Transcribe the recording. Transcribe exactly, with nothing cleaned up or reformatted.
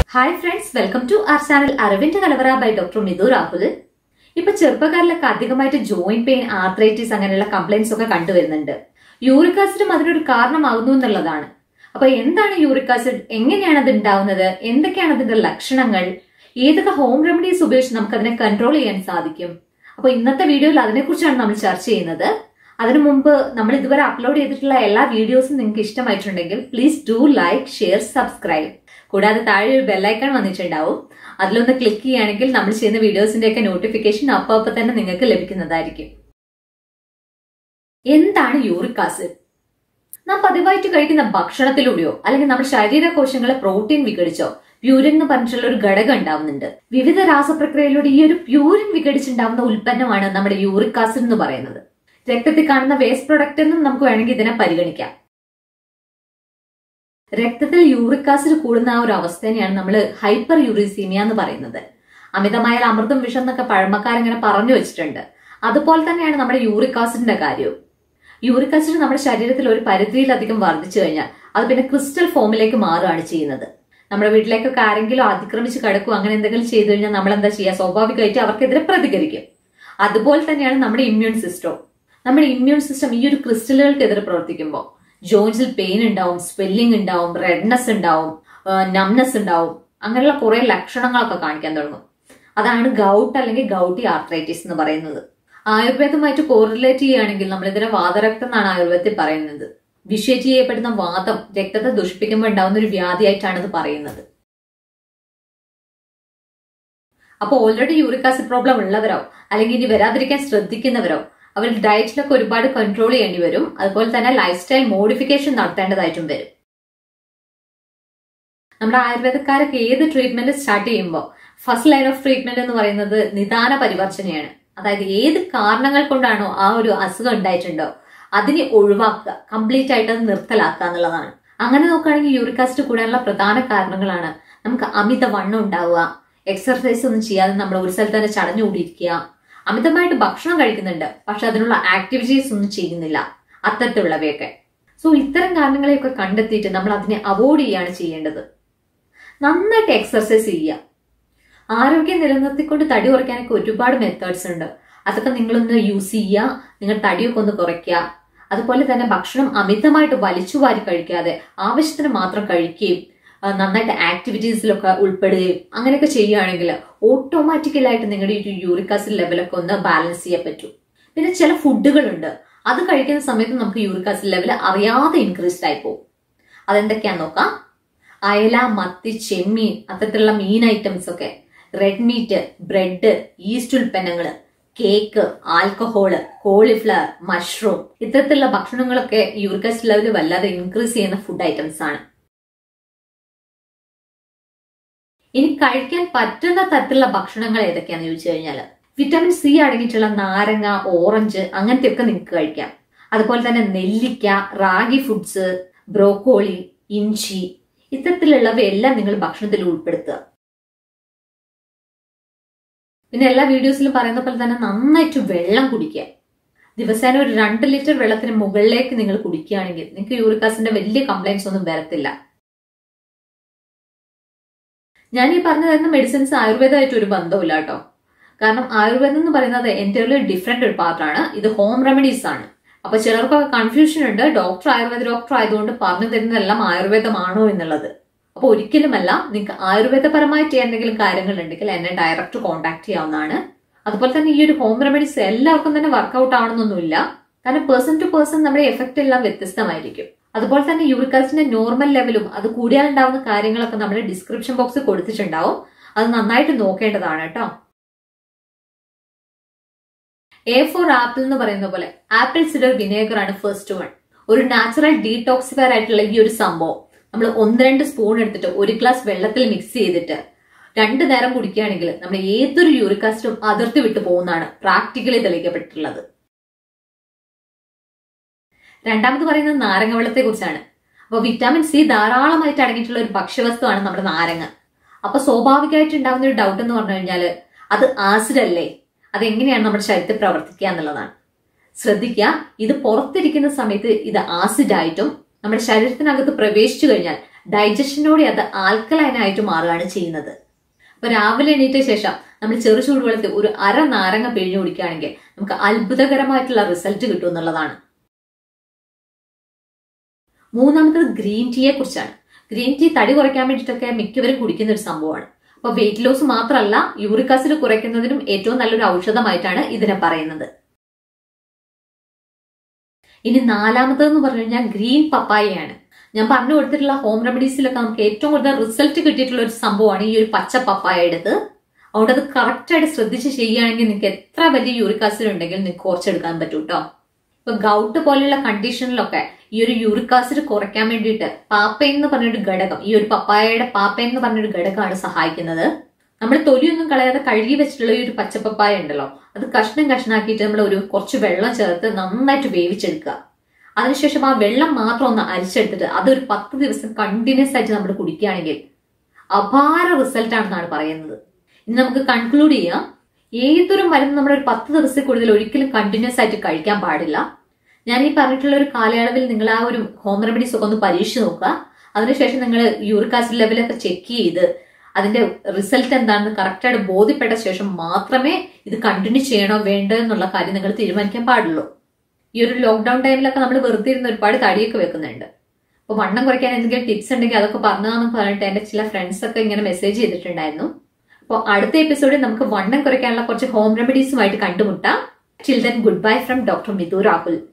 Hi friends, welcome to our channel Aravind Kalavara by doctor Mithu Rahul. ഇപ്പൊ ചെറുപ്പക്കാരിലൊക്കെ അധികമായിട്ട് ജോയിന്റ് പെയിൻ, ആർത്രൈറ്റിസ് അങ്ങനെയുള്ള കംപ്ലൈന്റ്സ് ഒക്കെ കണ്ടുവരുന്നുണ്ട്. യൂറിക് ആസിഡും അതിനൊരു കാരണമാകുന്നു എന്നുള്ളതാണ്. അപ്പൊ എന്താണ് യൂറിക് ആസിഡ്, എങ്ങനെയാണ് അത് ഉണ്ടാവുന്നത്, എന്തൊക്കെയാണ് അതിന്റെ ലക്ഷണങ്ങൾ, ഏതൊക്കെ ഹോം റെമഡീസ് ഉപയോഗിച്ച് നമുക്ക് അതിനെ കൺട്രോൾ ചെയ്യാൻ സാധിക്കും? അപ്പൊ ഇന്നത്തെ വീഡിയോയിൽ അതിനെക്കുറിച്ചാണ് നമ്മൾ ചർച്ച ചെയ്യുന്നത്. അതിനു മുമ്പ് നമ്മൾ ഇതുവരെ അപ്ലോഡ് ചെയ്തിട്ടുള്ള എല്ലാ വീഡിയോസും നിങ്ങൾക്ക് ഇഷ്ടമായിട്ടുണ്ടെങ്കിൽ please do like, share, subscribe. കൂടാതെ താഴെ ഒരു ബെല്ലൈക്കൺ വന്നിട്ടുണ്ടാവും. അതിലൊന്ന് ക്ലിക്ക് ചെയ്യുകയാണെങ്കിൽ നമ്മൾ ചെയ്യുന്ന വീഡിയോസിന്റെ ഒക്കെ നോട്ടിഫിക്കേഷൻ അപ്പൊ അപ്പൊ തന്നെ നിങ്ങൾക്ക് ലഭിക്കുന്നതായിരിക്കും. എന്താണ് യൂറിക് ആസിഡ്? നാം പതിവായിട്ട് കഴിക്കുന്ന ഭക്ഷണത്തിലൂടെയോ അല്ലെങ്കിൽ നമ്മുടെ ശരീരകോശങ്ങളെ പ്രോട്ടീൻ വിഘടിച്ചോ പ്യൂരിൻ എന്ന് പറഞ്ഞിട്ടുള്ള ഒരു ഘടകം ഉണ്ടാവുന്നുണ്ട്. വിവിധ രാസപ്രക്രിയയിലൂടെ ഈ ഒരു പ്യൂരിൻ വിഘടിച്ചുണ്ടാവുന്ന ഉൽപ്പന്നമാണ് നമ്മുടെ യൂറിക് ആസിഡ് എന്ന് പറയുന്നത്. രക്തത്തിൽ കാണുന്ന വേസ്റ്റ് പ്രൊഡക്റ്റ് എന്നും നമുക്ക് വേണമെങ്കിൽ ഇതിനെ പരിഗണിക്കാം. രക്തത്തിൽ യൂറിക് ആസിഡ് കൂടുന്ന ആ ഒരു അവസ്ഥയാണ് നമ്മൾ ഹൈപ്പർ യൂറിസീമിയ എന്ന് പറയുന്നത്. അമിതമായ അമൃതം വിഷം എന്നൊക്കെ പഴമക്കാരിങ്ങനെ പറഞ്ഞു വെച്ചിട്ടുണ്ട്. അതുപോലെ തന്നെയാണ് നമ്മുടെ യൂറിക് ആസിഡിന്റെ കാര്യവും. യൂറിക് ആസിഡ് നമ്മുടെ ശരീരത്തിൽ ഒരു പരിധിയിലധികം വർദ്ധിച്ചു കഴിഞ്ഞാൽ അത് പിന്നെ ക്രിസ്റ്റൽ ഫോമിലേക്ക് മാറുകയാണ് ചെയ്യുന്നത്. നമ്മുടെ വീട്ടിലേക്കൊക്കെ ആരെങ്കിലും അതിക്രമിച്ച് കിടക്കും അങ്ങനെ എന്തെങ്കിലും ചെയ്തു കഴിഞ്ഞാൽ നമ്മൾ എന്താ ചെയ്യുക? സ്വാഭാവികമായിട്ട് അവർക്കെതിരെ പ്രതികരിക്കും. അതുപോലെ തന്നെയാണ് നമ്മുടെ ഇമ്മ്യൂൺ സിസ്റ്റം. നമ്മുടെ ഇമ്മ്യൂൺ സിസ്റ്റം ഈ ഒരു ക്രിസ്റ്റലുകൾക്കെതിരെ പ്രവർത്തിക്കുമ്പോൾ ജോയിൻസിൽ പെയിൻ ഉണ്ടാവും, സ്വെല്ലിംഗ് ഉണ്ടാവും, റെഡ്നെസ് ഉണ്ടാവും, നംനെസ് ഉണ്ടാവും, അങ്ങനെയുള്ള കുറെ ലക്ഷണങ്ങളൊക്കെ കാണിക്കാൻ തുടങ്ങും. അതാണ് ഗൗട്ട് അല്ലെങ്കിൽ ഗൗട്ടി ആർത്രൈറ്റിസ് എന്ന് പറയുന്നത്. ആയുർവേദമായിട്ട് കോറിലേറ്റ് ചെയ്യുകയാണെങ്കിൽ നമ്മൾ ഇതിനെ വാതരക്തം എന്നാണ് ആയുർവേദത്തിൽ പറയുന്നത്. വിഷേറ്റ് ചെയ്യപ്പെടുന്ന വാതം രക്തത്തെ ദുഷിപ്പിക്കുമ്പോൾ ഉണ്ടാവുന്ന ഒരു വ്യാധിയായിട്ടാണ് ഇത് പറയുന്നത്. അപ്പൊ ഓൾറെഡി യൂറിക് ആസിഡ് പ്രോബ്ലം ഉള്ളവരോ അല്ലെങ്കിൽ ഇനി വരാതിരിക്കാൻ ശ്രദ്ധിക്കുന്നവരോ അവർ ഡയറ്റിലൊക്കെ ഒരുപാട് കൺട്രോൾ ചെയ്യേണ്ടി വരും. അതുപോലെ തന്നെ ലൈഫ് സ്റ്റൈൽ മോഡിഫിക്കേഷൻ നടത്തേണ്ടതായിട്ടും വരും. നമ്മുടെ ആയുർവേദക്കാരൊക്കെ ഏത് ട്രീറ്റ്മെന്റ് സ്റ്റാർട്ട് ചെയ്യുമ്പോൾ ഫസ്റ്റ് ലൈൻ ഓഫ് ട്രീറ്റ്മെന്റ് എന്ന് പറയുന്നത് നിദാന പരിവർജനയാണ്. അതായത് ഏത് കാരണങ്ങൾ കൊണ്ടാണോ ആ ഒരു അസുഖം ഉണ്ടായിട്ടുണ്ടോ അതിനെ ഒഴിവാക്കുക, കംപ്ലീറ്റ് ആയിട്ട് അത് നിർത്തലാക്കുക എന്നുള്ളതാണ്. അങ്ങനെ നോക്കുകയാണെങ്കിൽ യൂറിക് ആസിഡ് കൂടാനുള്ള പ്രധാന കാരണങ്ങളാണ് നമുക്ക് അമിത വണ്ണം ഉണ്ടാവുക, എക്സർസൈസ് ഒന്നും ചെയ്യാതെ നമ്മൾ ഒരു സ്ഥലത്ത് തന്നെ ചടഞ്ഞുകൂടിയിരിക്കുക, അമിതമായിട്ട് ഭക്ഷണം കഴിക്കുന്നുണ്ട് പക്ഷെ അതിനുള്ള ആക്ടിവിറ്റീസ് ഒന്നും ചെയ്യുന്നില്ല, അത്തരത്തിലുള്ളവയൊക്കെ. സോ ഇത്തരം കാരണങ്ങളെയൊക്കെ കണ്ടെത്തിയിട്ട് നമ്മൾ അതിനെ അവോയ്ഡ് ചെയ്യുകയാണ് ചെയ്യേണ്ടത്. നന്നായിട്ട് എക്സർസൈസ് ചെയ്യുക. ആരോഗ്യം നിലനിർത്തിക്കൊണ്ട് തടി കുറയ്ക്കാനൊക്കെ ഒരുപാട് മെത്തേഡ്സ് ഉണ്ട്. അതൊക്കെ നിങ്ങളൊന്ന് യൂസ് ചെയ്യുക. നിങ്ങൾ തടിയൊക്കെ ഒന്ന് കുറയ്ക്കുക. അതുപോലെ തന്നെ ഭക്ഷണം അമിതമായിട്ട് വലിച്ചു വാരി കഴിക്കാതെ ആവശ്യത്തിന് മാത്രം കഴിക്കുകയും നന്നായിട്ട് ആക്ടിവിറ്റീസിലൊക്കെ ഉൾപ്പെടുകയും അങ്ങനെയൊക്കെ ചെയ്യുകയാണെങ്കിൽ ഓട്ടോമാറ്റിക്കലായിട്ട് നിങ്ങളുടെ ഈ യൂറിക് ആസിഡ് ലെവലൊക്കെ ഒന്ന് ബാലൻസ് ചെയ്യാൻ പറ്റും. പിന്നെ ചില ഫുഡുകളുണ്ട്, അത് കഴിക്കുന്ന സമയത്ത് നമുക്ക് യൂറിക് ആസിഡ് ലെവൽ അറിയാതെ ഇൻക്രീസ്ഡ് ആയി പോകും. അതെന്തൊക്കെയാന്ന് നോക്കാം. അയല, മത്തി, ചെമ്മീൻ, അത്തരത്തിലുള്ള മീൻ ഐറ്റംസ് ഒക്കെ, റെഡ് മീറ്റ്, ബ്രെഡ്, ഈസ്റ്റ് ഉൽപ്പന്നങ്ങള്, കേക്ക്, ആൽക്കഹോള്, കോളിഫ്ലവർ, മഷ്റൂം, ഇത്തരത്തിലുള്ള ഭക്ഷണങ്ങളൊക്കെ യൂറിക് ആസിഡ് ലെവൽ വല്ലാതെ ഇൻക്രീസ് ചെയ്യുന്ന ഫുഡ് ഐറ്റംസ് ആണ്. ഇനി കഴിക്കാൻ പറ്റുന്ന തരത്തിലുള്ള ഭക്ഷണങ്ങൾ ഏതൊക്കെയാന്ന് ചോദിച്ചു കഴിഞ്ഞാൽ വിറ്റാമിൻ സി അടങ്ങിയിട്ടുള്ള നാരങ്ങ, ഓറഞ്ച് അങ്ങനത്തെയൊക്കെ നിങ്ങൾക്ക് കഴിക്കാം. അതുപോലെ തന്നെ നെല്ലിക്ക, റാഗി ഫുഡ്സ്, ബ്രോക്കോളി, ഇഞ്ചി, ഇത്തരത്തിലുള്ളവയെല്ലാം നിങ്ങൾ ഭക്ഷണത്തിൽ ഉൾപ്പെടുത്തുക. പിന്നെ എല്ലാ വീഡിയോസിലും പറയുന്ന പോലെ തന്നെ നന്നായിട്ട് വെള്ളം കുടിക്കുക. ദിവസേന ഒരു രണ്ട് ലിറ്റർ വെള്ളത്തിന് മുകളിലേക്ക് നിങ്ങൾ കുടിക്കുകയാണെങ്കിൽ നിങ്ങൾക്ക് യൂറിക് ആസിഡിന്റെ വലിയ കംപ്ലൈന്റ്സ് ഒന്നും വരത്തില്ല. ഞാൻ ഈ പറഞ്ഞു തരുന്ന മെഡിസിൻസ് ആയുർവേദമായിട്ട് ഒരു ബന്ധമില്ല കേട്ടോ. കാരണം ആയുർവേദം എന്ന് പറയുന്നത് എൻറ്റയർലി ഡിഫറെന്റ് ഒരു പാർട്ടാണ്. ഇത് ഹോം റെമഡീസ് ആണ്. അപ്പൊ ചിലർക്കൊക്കെ കൺഫ്യൂഷൻ ഉണ്ട്, ഡോക്ടർ ആയുർവേദ ഡോക്ടർ ആയതുകൊണ്ട് പറഞ്ഞു തരുന്നതെല്ലാം ആയുർവേദമാണോ എന്നുള്ളത്. അപ്പൊ ഒരിക്കലുമല്ല. നിങ്ങൾക്ക് ആയുർവേദപരമായിട്ട് എന്തെങ്കിലും കാര്യങ്ങൾ ഉണ്ടെങ്കിൽ എന്നെ ഡയറക്റ്റ് കോൺടാക്ട് ചെയ്യാവുന്നതാണ്. അതുപോലെ തന്നെ ഈ ഒരു ഹോം റെമഡീസ് എല്ലാവർക്കും തന്നെ വർക്ക്ഔട്ട് ആവണമെന്നൊന്നുമില്ല. കാരണം പേഴ്സൺ ടു പേഴ്സൺ നമ്മുടെ എഫക്റ്റ് എല്ലാം വ്യത്യസ്തമായിരിക്കും. അതുപോലെ തന്നെ യൂറിക് ആസിഡിന്റെ നോർമൽ ലെവലും അത് കൂടിയാൽ ഉണ്ടാവുന്ന കാര്യങ്ങളൊക്കെ നമ്മൾ ഡിസ്ക്രിപ്ഷൻ ബോക്സിൽ കൊടുത്തിട്ടുണ്ടാവും. അത് നന്നായിട്ട് നോക്കേണ്ടതാണ് കേട്ടോ. എ ഫോർ ആപ്പിൾ എന്ന് പറയുന്ന പോലെ ആപ്പിൾ സിഡർ വിനേഗർ ആണ് ഫസ്റ്റ് വൺ. ഒരു നാച്ചുറൽ ഡീടോക്സിഫയർ ആയിട്ടുള്ള ഈ ഒരു സംഭവം നമ്മൾ ഒന്ന് രണ്ട് സ്പൂൺ എടുത്തിട്ട് ഒരു ഗ്ലാസ് വെള്ളത്തിൽ മിക്സ് ചെയ്തിട്ട് രണ്ടു നേരം കുടിക്കുകയാണെങ്കിൽ നമ്മൾ ഏതൊരു യൂറിക് ആസിഡും അതിർത്തി വിട്ടു പോകുന്നതാണ് പ്രാക്ടിക്കലി തെളിയിക്കപ്പെട്ടിട്ടുള്ളത്. രണ്ടാമത് പറയുന്നത് നാരങ്ങ വെള്ളത്തെ കുറിച്ചാണ്. അപ്പൊ വിറ്റാമിൻ സി ധാരാളമായിട്ട് അടങ്ങിയിട്ടുള്ള ഒരു ഭക്ഷ്യവസ്തുവാണ് നമ്മുടെ നാരങ്ങ. അപ്പൊ സ്വാഭാവികമായിട്ട് ഉണ്ടാകുന്ന ഒരു ഡൗട്ട് എന്ന് പറഞ്ഞു കഴിഞ്ഞാൽ അത് ആസിഡ് അല്ലേ, അതെങ്ങനെയാണ് നമ്മുടെ ശരീരത്തിൽ പ്രവർത്തിക്കുക എന്നുള്ളതാണ്. ശ്രദ്ധിക്കുക, ഇത് പുറത്തിരിക്കുന്ന സമയത്ത് ഇത് ആസിഡ് ആയിട്ടും നമ്മുടെ ശരീരത്തിനകത്ത് പ്രവേശിച്ചു കഴിഞ്ഞാൽ ഡൈജഷനോടെ അത് ആൽക്കലൈനായിട്ട് മാറുകയാണ് ചെയ്യുന്നത്. അപ്പൊ രാവിലെ എണീറ്റ ശേഷം നമ്മൾ ചെറു ചൂടുവെള്ളത്തിൽ ഒരു അര നാരങ്ങ പിഴിഞ്ഞു കുടിക്കുകയാണെങ്കിൽ നമുക്ക് അത്ഭുതകരമായിട്ടുള്ള റിസൾട്ട് കിട്ടും എന്നുള്ളതാണ്. മൂന്നാമത്തത് ഗ്രീൻ ടീയെ കുറിച്ചാണ്. ഗ്രീൻ ടീ തടി കുറയ്ക്കാൻ വേണ്ടിയിട്ടൊക്കെ മിക്കവരും കുടിക്കുന്ന ഒരു സംഭവമാണ്. അപ്പൊ വെയിറ്റ് ലോസ് മാത്രമല്ല, യൂറിക് ആസിഡ് കുറയ്ക്കുന്നതിനും ഏറ്റവും നല്ലൊരു ഔഷധമായിട്ടാണ് ഇതിനെ പറയുന്നത്. ഇനി നാലാമതെന്ന് പറഞ്ഞു കഴിഞ്ഞാൽ ഗ്രീൻ പപ്പായയാണ്. ഞാൻ പറഞ്ഞു കൊടുത്തിട്ടുള്ള ഹോം റെമഡീസിലൊക്കെ നമുക്ക് ഏറ്റവും കൂടുതൽ റിസൾട്ട് കിട്ടിയിട്ടുള്ള ഒരു സംഭവമാണ് ഈ ഒരു പച്ച പപ്പായയുടേത്. അതുകൊണ്ട് അത് കറക്റ്റ് ആയിട്ട് ശ്രദ്ധിച്ച് ചെയ്യുകയാണെങ്കിൽ നിങ്ങൾക്ക് എത്ര വലിയ യൂറിക് ആസിഡ് ഉണ്ടെങ്കിലും നിങ്ങൾക്ക് കുറച്ചെടുക്കാൻ പറ്റും കേട്ടോ. ഇപ്പൊ ഗൗട്ട് പോലെയുള്ള കണ്ടീഷനിലൊക്കെ ഈ ഒരു യൂറിക് ആസിഡ് കുറയ്ക്കാൻ വേണ്ടിയിട്ട് പാപ്പൈൻ എന്ന് പറഞ്ഞൊരു ഘടകം, ഈ ഒരു പപ്പായയുടെ പാപ്പൈൻ എന്ന് പറഞ്ഞൊരു ഘടകമാണ് സഹായിക്കുന്നത്. നമ്മൾ തൊലിയൊന്നും കളയാതെ കഴുകി വെച്ചിട്ടുള്ള ഈ ഒരു പച്ചപ്പപ്പായ ഉണ്ടല്ലോ, അത് കഷ്ണം കഷ്ണാക്കിയിട്ട് നമ്മൾ ഒരു കുറച്ച് വെള്ളം ചേർത്ത് നന്നായിട്ട് വേവിച്ചെടുക്കുക. അതിനുശേഷം ആ വെള്ളം മാത്രം ഒന്ന് അരിച്ചെടുത്തിട്ട് അതൊരു പത്ത് ദിവസം കണ്ടിന്യൂസ് ആയിട്ട് നമ്മൾ കുടിക്കുകയാണെങ്കിൽ അപാര റിസൾട്ട് ആണെന്നാണ് പറയുന്നത്. ഇനി നമുക്ക് കൺക്ലൂഡ് ചെയ്യാം, ഏതൊരു മരുന്ന് നമ്മൾ ഒരു പത്ത് ദിവസത്തിൽ കൂടുതൽ ഒരിക്കലും കണ്ടിന്യൂസ് ആയിട്ട് കഴിക്കാൻ പാടില്ല. ഞാൻ ഈ പറഞ്ഞിട്ടുള്ള ഒരു കാലയളവിൽ നിങ്ങൾ ആ ഒരു ഹോം റെമഡീസ് ഒക്കെ ഒന്ന് പരീക്ഷിച്ച് നോക്കുക. അതിനുശേഷം നിങ്ങൾ യൂറിക് ആസിഡ് ലെവലൊക്കെ ചെക്ക് ചെയ്ത് അതിന്റെ റിസൾട്ട് എന്താണെന്ന് കറക്റ്റായിട്ട് ബോധ്യപ്പെട്ട ശേഷം മാത്രമേ ഇത് കണ്ടിന്യൂ ചെയ്യണോ വേണ്ടോ എന്നുള്ള കാര്യം നിങ്ങൾ തീരുമാനിക്കാൻ പാടുള്ളൂ. ഈ ഒരു ലോക്ക്ഡൌൺ ടൈമിലൊക്കെ നമ്മൾ വെറുതെ ഇരുന്ന് ഒരുപാട് തടിയൊക്കെ വെക്കുന്നുണ്ട്. അപ്പൊ വണ്ണം കുറയ്ക്കാൻ എന്തെങ്കിലും ടിപ്സ് ഉണ്ടെങ്കിൽ അതൊക്കെ പറഞ്ഞതാന്ന് പറഞ്ഞിട്ട് എന്റെ ചില ഫ്രണ്ട്സ് ഒക്കെ ഇങ്ങനെ മെസ്സേജ് ചെയ്തിട്ടുണ്ടായിരുന്നു. അപ്പോൾ അടുത്ത എപ്പിസോഡിൽ നമുക്ക് വണ്ണം കുറയ്ക്കാനുള്ള കുറച്ച് ഹോം റെമഡീസുമായിട്ട് കണ്ടുമുട്ടാം. Till then good bye from doctor Mithu Rahul.